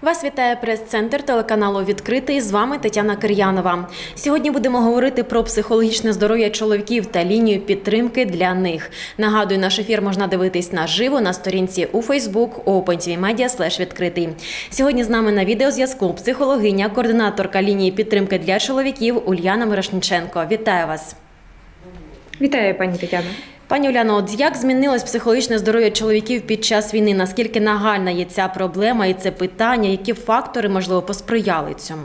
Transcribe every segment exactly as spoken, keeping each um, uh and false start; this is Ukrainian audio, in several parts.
Вас вітає прес-центр телеканалу «Відкритий». З вами Тетяна Кир'янова. Сьогодні будемо говорити про психологічне здоров'я чоловіків та лінію підтримки для них. Нагадую, наш ефір можна дивитись наживо на сторінці у Фейсбук open.tv.media слеш відкритий. Сьогодні з нами на відеозв'язку психологиня, координаторка лінії підтримки для чоловіків Уляна Мирошниченко. Вітаю вас. Вітаю, пані Тетяно. Пані Уляно, от як змінилось психологічне здоров'я чоловіків під час війни? Наскільки нагальна є ця проблема і це питання? Які фактори, можливо, посприяли цьому?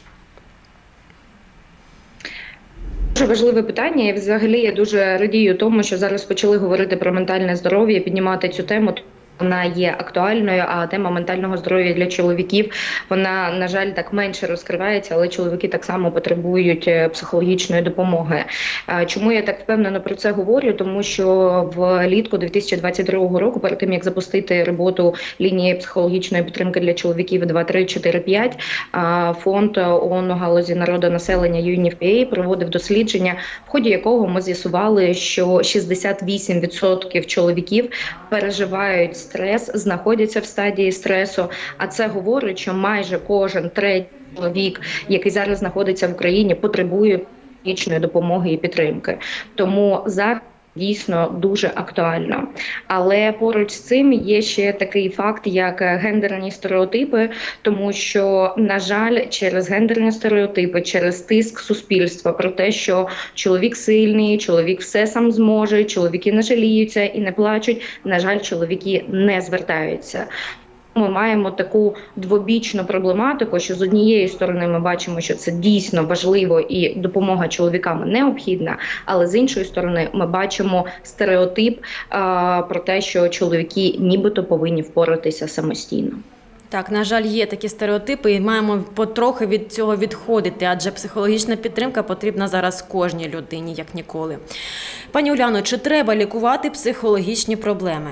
Дуже важливе питання. І взагалі я дуже радію тому, що зараз почали говорити про ментальне здоров'я, піднімати цю тему. Вона є актуальною, а тема ментального здоров'я для чоловіків, вона, на жаль, так менше розкривається, але чоловіки так само потребують психологічної допомоги. Чому я так впевнено про це говорю? Тому що влітку дві тисячі двадцять другого року, перед тим, як запустити роботу лінії психологічної підтримки для чоловіків два, три, чотири, п'ять, фонд ООН у галузі народонаселення ю ен еф пі ей проводив дослідження, в ході якого ми з'ясували, що шістдесят вісім відсотків чоловіків переживають стрес, знаходяться в стадії стресу, а це говорить, що майже кожен третій чоловік, який зараз знаходиться в Україні, потребує психологічної допомоги і підтримки. Тому зараз дійсно дуже актуально. Але поруч з цим є ще такий факт, як гендерні стереотипи, тому що, на жаль, через гендерні стереотипи, через тиск суспільства про те, що чоловік сильний, чоловік все сам зможе, чоловіки не жаліються і не плачуть, на жаль, чоловіки не звертаються. Ми маємо таку двобічну проблематику, що з однієї сторони ми бачимо, що це дійсно важливо і допомога чоловікам необхідна, але з іншої сторони ми бачимо стереотип а, про те, що чоловіки нібито повинні впоратися самостійно. Так, на жаль, є такі стереотипи і маємо потрохи від цього відходити, адже психологічна підтримка потрібна зараз кожній людині, як ніколи. Пані Уляно, чи треба лікувати психологічні проблеми?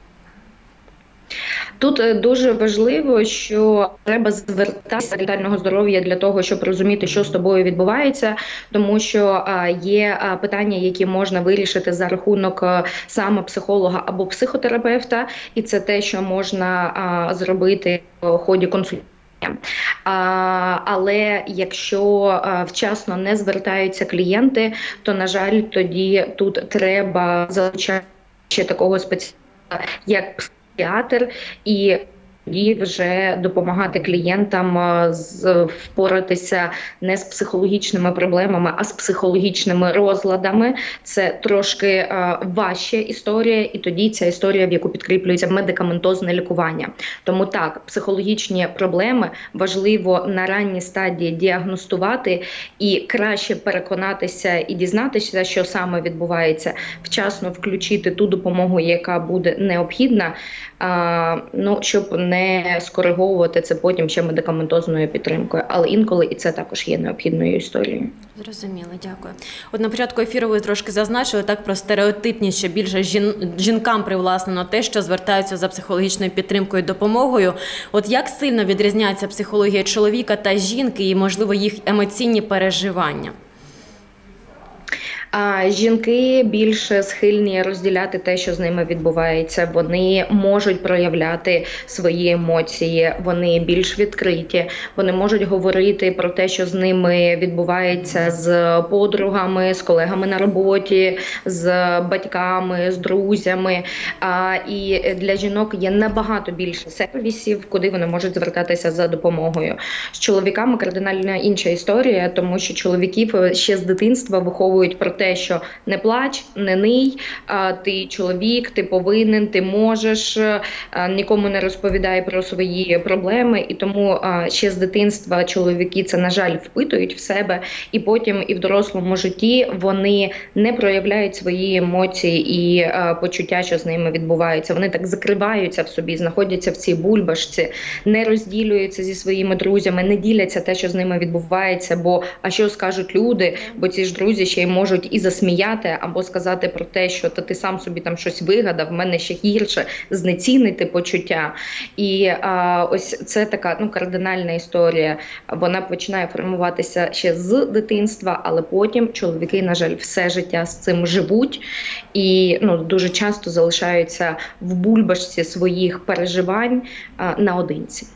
Тут дуже важливо, що треба звертатися до ментального здоров'я для того, щоб розуміти, що з тобою відбувається, тому що є питання, які можна вирішити за рахунок саме психолога або психотерапевта, і це те, що можна зробити в ході консультації. Але якщо вчасно не звертаються клієнти, то, на жаль, тоді тут треба залучати ще такого спеціаліста, як психіатр, і тоді вже допомагати клієнтам впоратися не з психологічними проблемами, а з психологічними розладами. Це трошки важча історія, і тоді ця історія, в яку підкріплюється медикаментозне лікування. Тому так, психологічні проблеми важливо на ранній стадії діагностувати і краще переконатися і дізнатися, що саме відбувається, вчасно включити ту допомогу, яка буде необхідна, ну, щоб не скориговувати це потім ще медикаментозною підтримкою. Але інколи і це також є необхідною історією. Зрозуміло, дякую. От на початку ефіру ви трошки зазначили так про стереотипність, що більше жін... жінкам привласнено те, що звертаються за психологічною підтримкою і допомогою. От як сильно відрізняється психологія чоловіка та жінки і, можливо, їх емоційні переживання? А жінки більш схильні розділяти те, що з ними відбувається. Вони можуть проявляти свої емоції, вони більш відкриті, вони можуть говорити про те, що з ними відбувається з подругами, з колегами на роботі, з батьками, з друзями. А, і для жінок є набагато більше сервісів, куди вони можуть звертатися за допомогою. З чоловіками кардинально інша історія, тому що чоловіків ще з дитинства виховують про те, що не плач, не ний, ти чоловік, ти повинен, ти можеш, нікому не розповідай про свої проблеми. І тому ще з дитинства чоловіки це, на жаль, впитують в себе, і потім і в дорослому житті вони не проявляють свої емоції і почуття, що з ними відбувається. Вони так закриваються в собі, знаходяться в цій бульбашці, не розділюються зі своїми друзями, не діляться те, що з ними відбувається, бо а що скажуть люди, бо ці ж друзі ще й можуть і засміяти, або сказати про те, що та ти сам собі там щось вигадав, в мене ще гірше, знецінити почуття. І а, ось це така ну, кардинальна історія. Вона починає формуватися ще з дитинства, але потім чоловіки, на жаль, все життя з цим живуть і ну, дуже часто залишаються в бульбашці своїх переживань а, наодинці.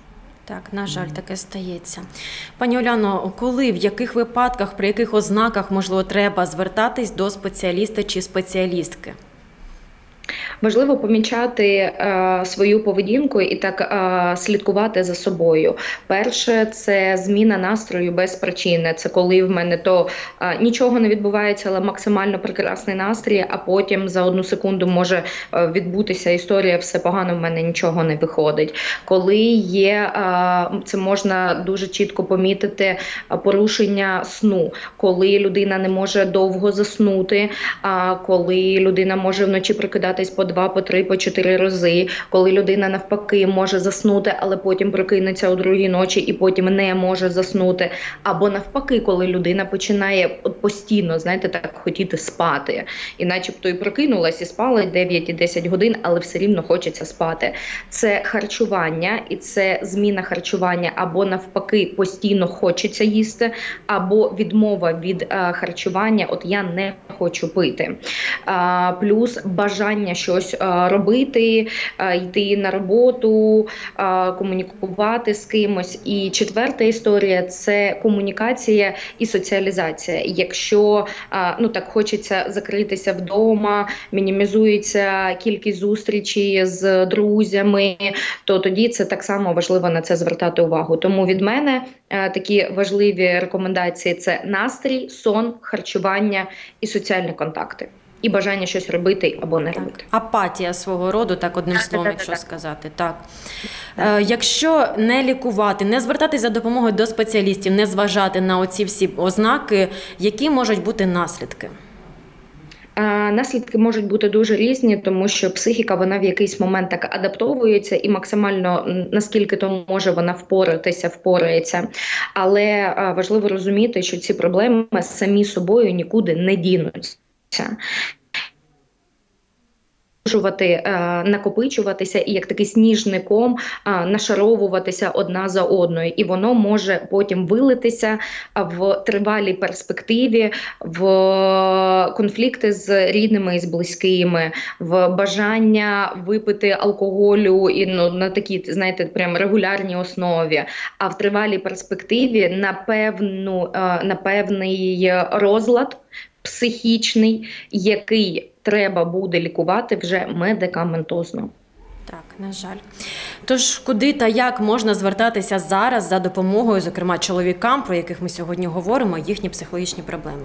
Так, на жаль, таке стається. Пані Уляно, коли, в яких випадках, при яких ознаках, можливо, треба звертатись до спеціаліста чи спеціалістки? Важливо помічати е, свою поведінку і так е, слідкувати за собою. Перше, це зміна настрою без причини. Це коли в мене то е, нічого не відбувається, але максимально прекрасний настрій, а потім за одну секунду може е, відбутися історія, все погано, в мене нічого не виходить. Коли є, е, це можна дуже чітко помітити, е, порушення сну, коли людина не може довго заснути, а коли людина може вночі прокидатись по два, по три, по чотири рази, коли людина навпаки може заснути, але потім прокинеться о другій ночі і потім не може заснути, або навпаки, коли людина починає постійно, знаєте, так хотіти спати, і начебто і прокинулась, і спала дев'ять і десять годин, але все рівно хочеться спати. Це харчування, і це зміна харчування, або навпаки постійно хочеться їсти, або відмова від а, харчування, от я не хочу пити. А, плюс бажання щось робити, йти на роботу, комунікувати з кимось. І четверта історія – це комунікація і соціалізація. Якщо ну так хочеться закритися вдома, мінімізується кількість зустрічей з друзями, то тоді це так само важливо на це звертати увагу. Тому від мене такі важливі рекомендації – це настрій, сон, харчування і соціальні контакти. І бажання щось робити або не так. робити. Апатія свого роду, так одним словом, якщо сказати. Так. Е, якщо не лікувати, не звертатись за допомогою до спеціалістів, не зважати на оці всі ознаки, які можуть бути наслідки? Наслідки можуть бути дуже різні, тому що психіка, вона в якийсь момент так адаптовується і максимально, наскільки то може вона впоратися, впорається. Але важливо розуміти, що ці проблеми самі собою нікуди не дінуться. Накопичуватися і як такий сніжний ком нашаровуватися одна за одною. І воно може потім вилитися в тривалій перспективі, в конфлікти з рідними і з близькими, в бажання випити алкоголю і ну, на такій, знаєте, прям регулярній основі, а в тривалій перспективі на, певну, на певний розлад психічний, який треба буде лікувати вже медикаментозно. Так, на жаль. Тож, куди та як можна звертатися зараз за допомогою, зокрема, чоловікам, про яких ми сьогодні говоримо, їхні психологічні проблеми?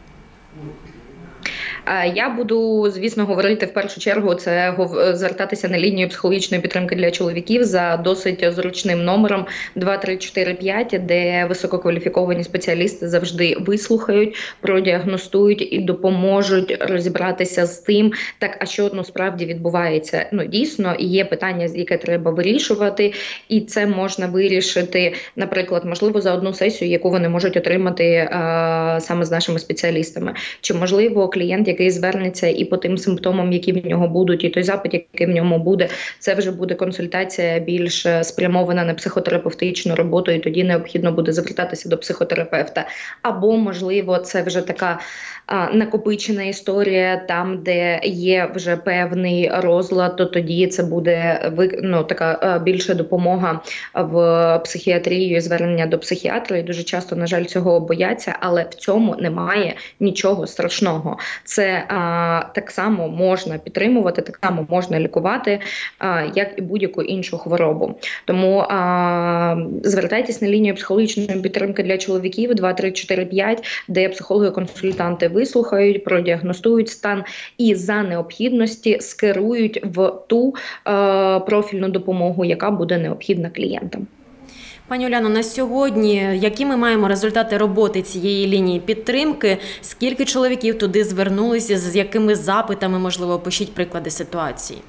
Я буду, звісно, говорити в першу чергу, це звертатися на лінію психологічної підтримки для чоловіків за досить зручним номером два три чотири п'ять, де висококваліфіковані спеціалісти завжди вислухають, продіагностують і допоможуть розібратися з тим, так, а що насправді відбувається. Ну, дійсно, є питання, яке треба вирішувати, і це можна вирішити, наприклад, можливо, за одну сесію, яку вони можуть отримати а, саме з нашими спеціалістами. Чи, можливо, клієнт, який звернеться і по тим симптомам, які в нього будуть, і той запит, який в ньому буде, це вже буде консультація більш спрямована на психотерапевтичну роботу, і тоді необхідно буде звертатися до психотерапевта. Або, можливо, це вже така а, накопичена історія, там, де є вже певний розлад, то тоді це буде ну, така а, більша допомога в психіатрію, звернення до психіатра. І дуже часто, на жаль, цього бояться, але в цьому немає нічого страшного. Це а, так само можна підтримувати, так само можна лікувати, а, як і будь-яку іншу хворобу. Тому а, звертайтесь на лінію психологічної підтримки для чоловіків два три чотири п'ять, де психологи-консультанти вислухають, продіагностують стан і за необхідності скерують в ту а, профільну допомогу, яка буде необхідна клієнтам. Пані Уляно, на сьогодні які ми маємо результати роботи цієї лінії підтримки? Скільки чоловіків туди звернулися, з якими запитами, можливо, пишіть приклади ситуації?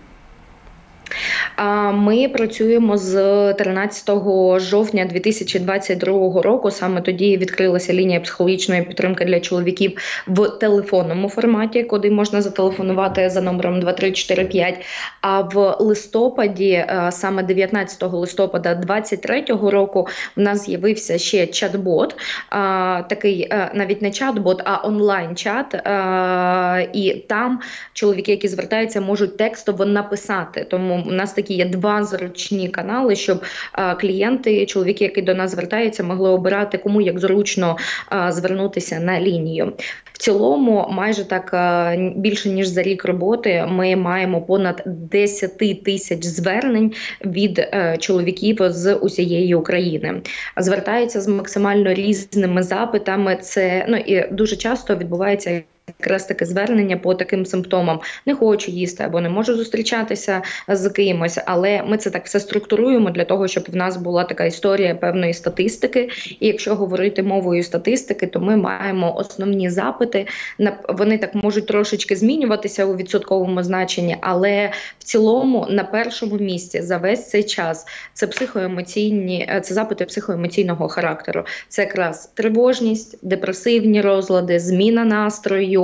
Ми працюємо з тринадцятого жовтня дві тисячі двадцять другого року. Саме тоді відкрилася лінія психологічної підтримки для чоловіків в телефонному форматі, куди можна зателефонувати за номером два три чотири п'ять. А в листопаді, саме дев'ятнадцятого листопада двадцять третього року, в нас з'явився ще чат-бот, такий навіть не чат-бот, а онлайн-чат. І там чоловіки, які звертаються, можуть текстово написати. Тому тому у нас такі є два зручні канали, щоб а, клієнти, чоловіки, які до нас звертаються, могли обирати, кому як зручно а, звернутися на лінію. В цілому, майже так більше ніж за рік роботи, ми маємо понад десять тисяч звернень від е, чоловіків з усієї України. Звертаються з максимально різними запитами. Це ну і дуже часто відбувається якраз таке звернення по таким симптомам. Не хочу їсти або не можу зустрічатися з кимось, але ми це так все структуруємо для того, щоб в нас була така історія певної статистики. І якщо говорити мовою статистики, то ми маємо основні запити. Вони так можуть трошечки змінюватися у відсотковому значенні, але в цілому на першому місці за весь цей час це психоемоційні, це запити психоемоційного характеру. Це якраз тривожність, депресивні розлади, зміна настрою,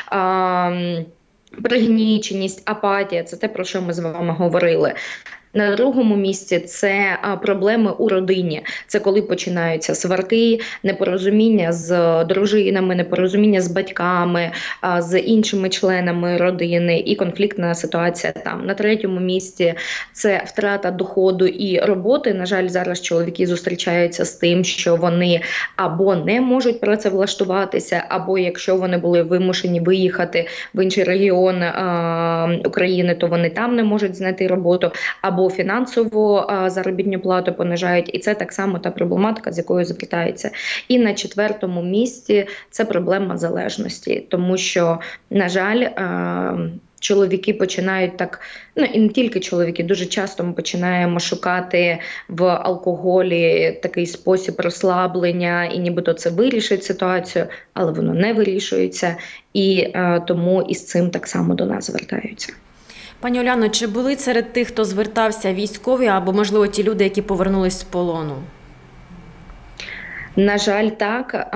А, пригніченість, апатія – це те, про що ми з вами говорили. На другому місці це а, проблеми у родині. Це коли починаються сварки, непорозуміння з дружинами, непорозуміння з батьками, а, з іншими членами родини і конфліктна ситуація там. На третьому місці це втрата доходу і роботи. На жаль, зараз чоловіки зустрічаються з тим, що вони або не можуть працевлаштуватися, або якщо вони були вимушені виїхати в інший регіон а, України, то вони там не можуть знайти роботу, або фінансову а, заробітну плату понижають, і це так само та проблематика, з якою звертаються. І на четвертому місці це проблема залежності, тому що, на жаль, а, чоловіки починають так, ну і не тільки чоловіки, дуже часто ми починаємо шукати в алкоголі такий спосіб розслаблення, і нібито це вирішить ситуацію, але воно не вирішується, і а, тому із цим так само до нас звертаються. Пані Уляно, чи були серед тих, хто звертався, військові або, можливо, ті люди, які повернулись з полону? На жаль, так.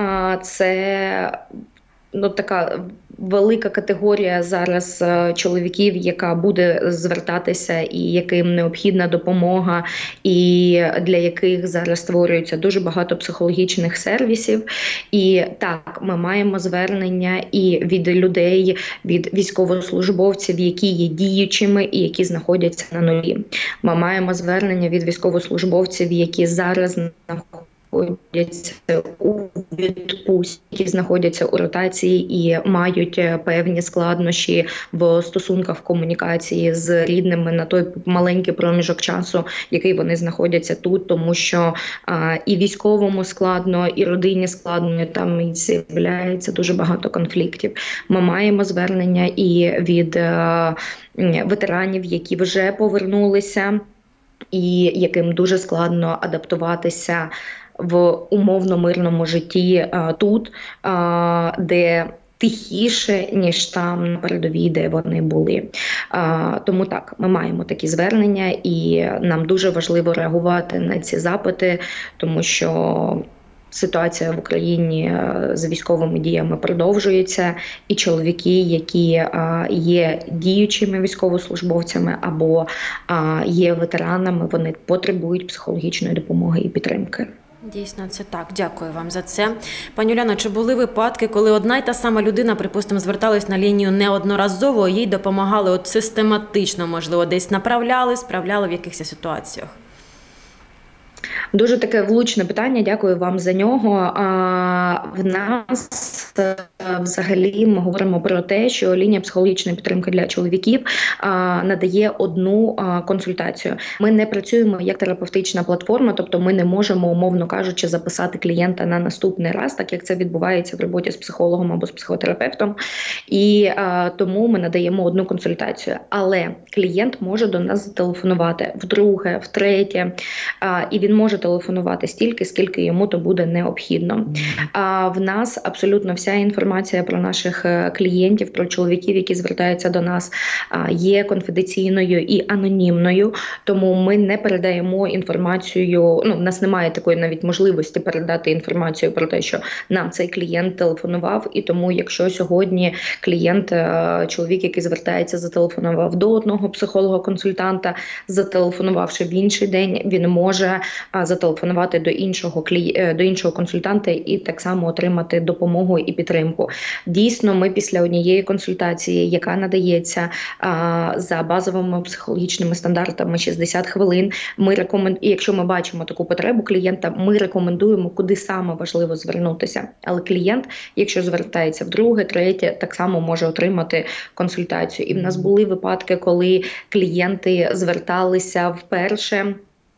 Це ну, така велика категорія зараз чоловіків, яка буде звертатися і яким необхідна допомога, і для яких зараз створюється дуже багато психологічних сервісів. І так, ми маємо звернення і від людей, від військовослужбовців, які є діючими і які знаходяться на нулі. Ми маємо звернення від військовослужбовців, які зараз знаходяться знаходяться у відпустці, які знаходяться у ротації і мають певні складнощі в стосунках, в комунікації з рідними на той маленький проміжок часу, який вони знаходяться тут, тому що а, і військовому складно, і родині складно, там з'являється дуже багато конфліктів. Ми маємо звернення і від а, ветеранів, які вже повернулися, і яким дуже складно адаптуватися в умовно-мирному житті а, тут, а, де тихіше, ніж там на передовій, де вони були. А, тому так, ми маємо такі звернення, і нам дуже важливо реагувати на ці запити, тому що ситуація в Україні з військовими діями продовжується, і чоловіки, які а, є діючими військовослужбовцями або а, є ветеранами, вони потребують психологічної допомоги і підтримки. Дійсно, це так. Дякую вам за це. Пані Уляно, чи були випадки, коли одна й та сама людина, припустимо, зверталась на лінію неодноразово, їй допомагали от систематично, можливо, десь направляли, справляли в якихось ситуаціях? Дуже таке влучне питання, дякую вам за нього. А, в нас взагалі ми говоримо про те, що лінія психологічної підтримки для чоловіків а, надає одну а, консультацію. Ми не працюємо як терапевтична платформа, тобто ми не можемо, умовно кажучи, записати клієнта на наступний раз, так як це відбувається в роботі з психологом або з психотерапевтом. І а, тому ми надаємо одну консультацію. Але клієнт може до нас зателефонувати вдруге, втретє, а, і він може телефонувати стільки, скільки йому то буде необхідно. А в нас абсолютно вся інформація про наших клієнтів, про чоловіків, які звертаються до нас, є конфіденційною і анонімною, тому ми не передаємо інформацію, ну, в нас немає такої навіть можливості передати інформацію про те, що нам цей клієнт телефонував, і тому якщо сьогодні клієнт, чоловік, який звертається, зателефонував до одного психолога-консультанта, зателефонувавши в інший день, він може зателефонувати до іншого клі... до іншого консультанта і так само отримати допомогу і підтримку. Дійсно, ми після однієї консультації, яка надається а, за базовими психологічними стандартами шістдесят хвилин, ми рекомен... і якщо ми бачимо таку потребу клієнта, ми рекомендуємо, куди саме важливо звернутися. Але клієнт, якщо звертається вдруге, третє, так само може отримати консультацію. І в нас були випадки, коли клієнти зверталися вперше,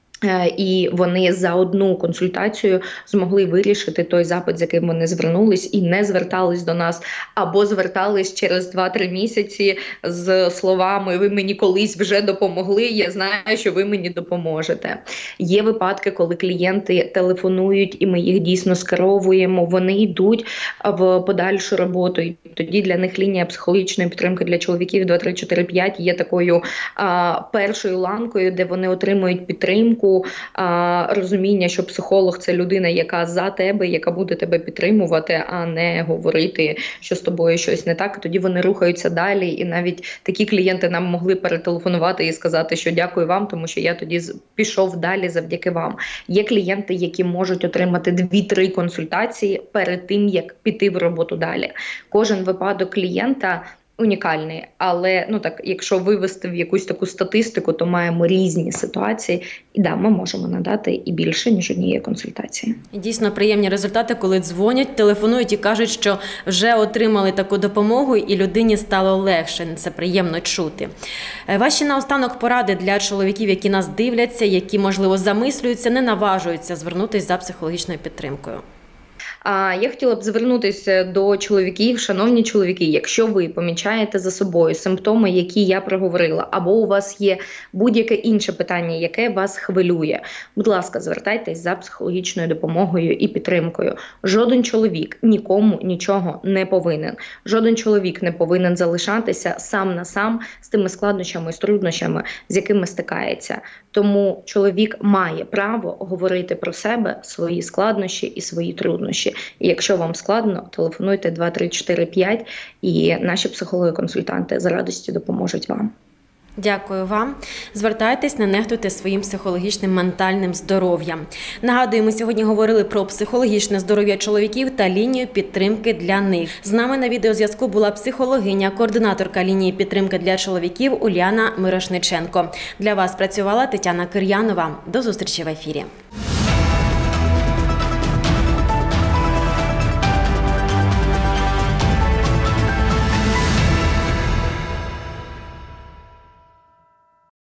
і вони за одну консультацію змогли вирішити той запит, з яким вони звернулись, і не звертались до нас, або звертались через два-три місяці з словами «ви мені колись вже допомогли, я знаю, що ви мені допоможете». Є випадки, коли клієнти телефонують, і ми їх дійсно скеровуємо, вони йдуть в подальшу роботу, і тоді для них лінія психологічної підтримки для чоловіків два три чотири п'ять є такою а, першою ланкою, де вони отримують підтримку, А, розуміння, що психолог – це людина, яка за тебе, яка буде тебе підтримувати, а не говорити, що з тобою щось не так. Тоді вони рухаються далі, і навіть такі клієнти нам могли перетелефонувати і сказати, що дякую вам, тому що я тоді пішов далі завдяки вам. Є клієнти, які можуть отримати дві-три консультації перед тим, як піти в роботу далі. Кожен випадок клієнта унікальний, але ну так, якщо вивести в якусь таку статистику, то маємо різні ситуації, і да, ми можемо надати і більше, ніж однієї консультації. І дійсно приємні результати, коли дзвонять, телефонують і кажуть, що вже отримали таку допомогу і людині стало легше. Це приємно чути. Ваші наостанок поради для чоловіків, які нас дивляться, які, можливо, замислюються, не наважуються звернутися за психологічною підтримкою. А я хотіла б звернутися до чоловіків, шановні чоловіки, якщо ви помічаєте за собою симптоми, які я проговорила, або у вас є будь-яке інше питання, яке вас хвилює, будь ласка, звертайтесь за психологічною допомогою і підтримкою. Жоден чоловік нікому нічого не повинен. Жоден чоловік не повинен залишатися сам на сам з тими складнощами, з труднощами, з якими стикається. Тому чоловік має право говорити про себе, свої складнощі і свої труднощі. І якщо вам складно, телефонуйте два три чотири п'ять, і наші психологи-консультанти з радістю допоможуть вам. Дякую вам. Звертайтесь, не нехтуйте своїм психологічним ментальним здоров'ям. Нагадую, ми сьогодні говорили про психологічне здоров'я чоловіків та лінію підтримки для них. З нами на відеозв'язку була психологиня, координаторка лінії підтримки для чоловіків Уляна Мирошниченко. Для вас працювала Тетяна Кир'янова. До зустрічі в ефірі.